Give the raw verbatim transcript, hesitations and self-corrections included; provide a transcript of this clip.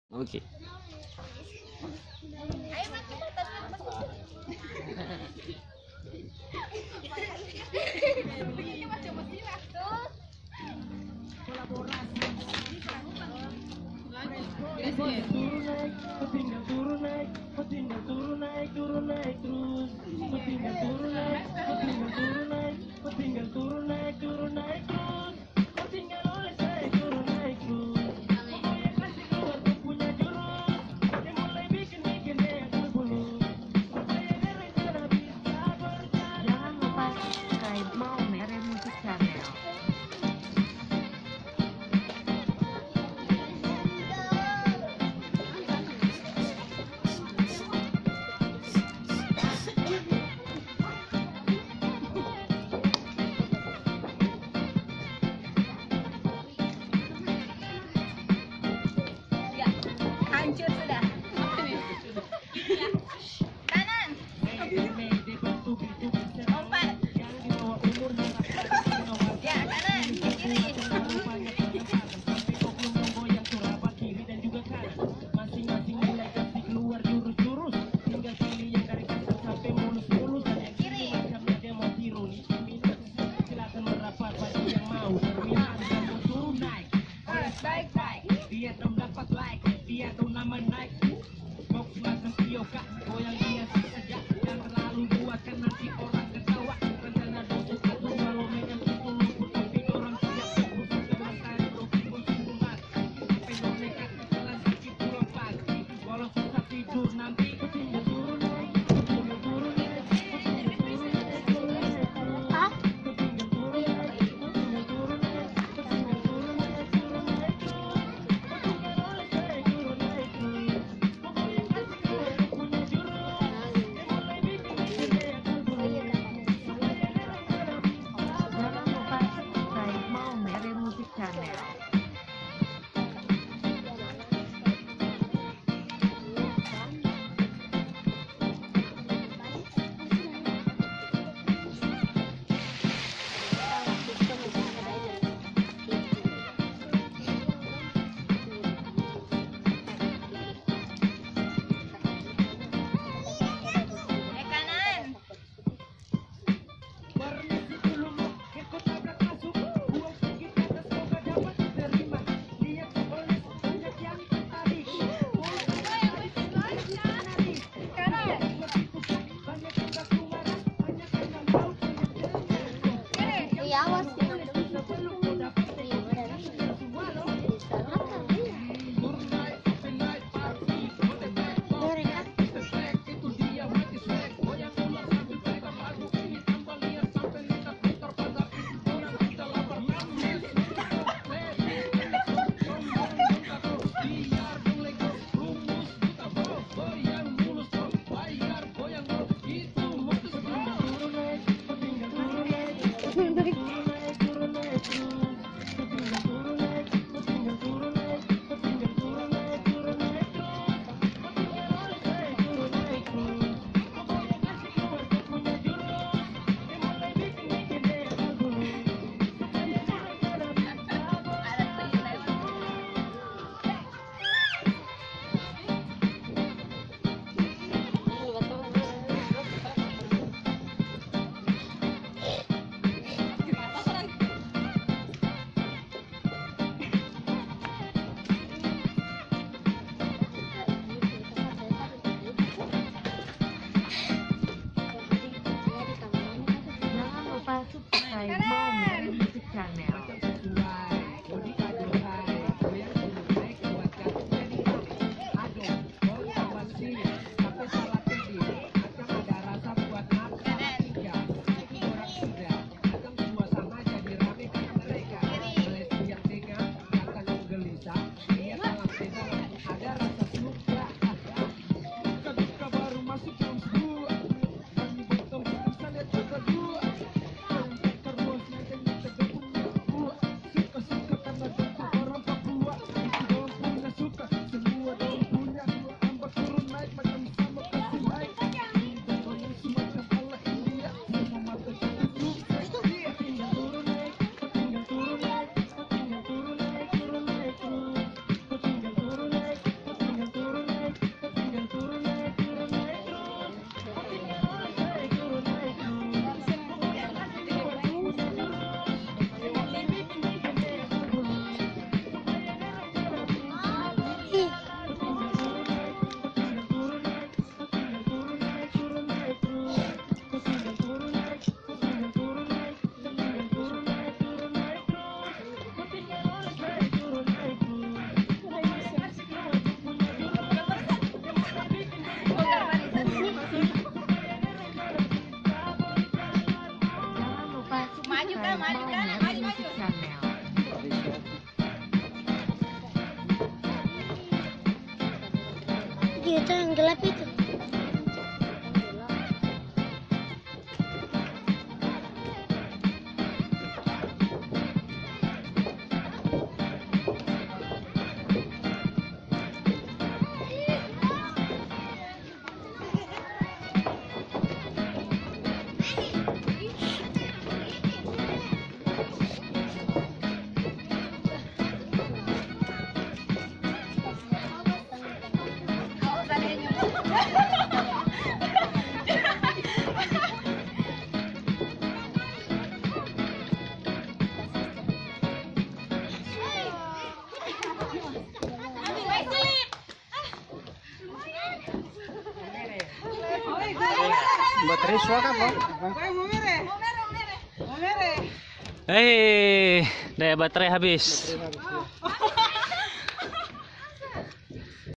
Oke. Ayo Mas, kita tas begini masih mesti tuh. Kolaborasi. Turun naik, tinggal turun naik, tinggal turun naik, turun naik terus. Tinggal turun naik, tinggal turun naik, tinggal turun naik, turun naik terus. Tinggal oleh saya turun naik terus. Pokoknya kasih keluar tuh punya jurus. Yang mulai bikin bikin dia berbulu. Saya rencana bisa berjalan. Jangan lupa subscribe Mau Mere Musik Channel. Hancur sudah. Kanan. Lompat. Ya, kanan. Kiri. Masing-masing mulai kasih keluar jurus-jurus. Tinggal pilih yang dari kanan sampai mulus-mulus. Kiri. Macamnya dia mau tiru nih. Silakan merapat bagi yang mau berminat dan mau turun naik. Baik, baik. Dia dong dapat like, dia tuh nama naik. Box macam Tioka, goyang dia saja. Jangan terlalu buatkan nanti orang ketawa. Rencana dosa satu kalau megang itu luput tapi orang siap fokus dengan tarik roki sungguh mati. Pengen nekat setelah sakit pulang pagi. Walau susah tidur nanti tinggal turun naik, tinggal turun naik, tinggal turun naik, turun naik. Hah? Tinggal turun naik, tinggal turun naik, tinggal turun naik, turun naik terus. Tinggal oleh saya turun naik terus. Pokoknya kasih keluar tuh punya jurus. Yang mulai bikin bikin dia berbulu. Saya rencana bisa Jangan lupa subscribe Mau Mere Musik Channel. Eh, kanan. Permisi dulu mau ikut tabrak masuk. Buang sedikit kata semoga dapat diterima. Lihat oleh banyak yang tertarik. Mulai dari tarik nari. Kanan. Lebih susah banyak yang gak keluaran. Banyak yang gak mau banyak yang gak Kiri. Iya, awas ya. sebelum kau dapat semua loh. Turun naik, sampai naik pasti. Model naik Mereka swag itu dia mati swag. Goyang ular sambil pegang palu. Ini tambah liar sampai lintas putar pada pintu. Orang kita lapar manis. Biar mulai kau rumus kita bos. Goyang mulus bos. Bayar goyang bos. Itu modus bos. Turun naik, tinggal turun naik. Turun naik, turun naik terus. Tinggal turun naik, tinggal turun naik. Tinggal turun naik, turun naik terus. Tinggal oleh saya turun naik terus. Pokoknya kasih keluar tuh punya jurus. Yang mulai bikin bikin dia berbulu. Supaya rencana bisa berjalan. itu yang gelap itu. Baterai suaka po. Eh, daya baterai habis.